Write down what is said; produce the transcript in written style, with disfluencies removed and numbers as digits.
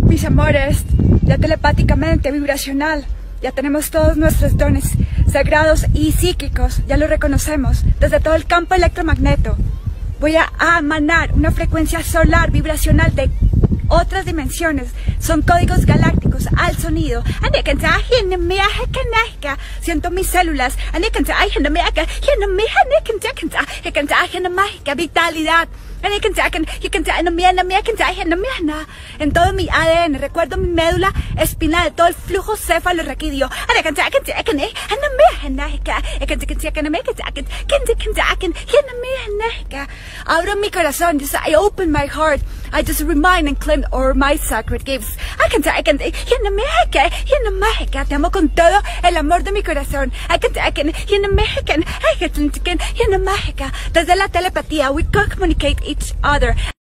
Mis amores, ya telepáticamente, vibracional, ya tenemos todos nuestros dones sagrados y psíquicos, ya lo reconocemos desde todo el campo electromagneto. Voy a emanar una frecuencia solar vibracional de otras dimensiones, son códigos galácticos al sonido. Siento mis células, vitalidad. En todo mi ADN, recuerdo mi médula espinal, todo el flujo cefalorraquídeo. Abro mi corazón, just I open my heart. I just remind and claim all my sacred gifts. Te amo con todo el amor de mi corazón. Desde la telepatía, we communicate each other.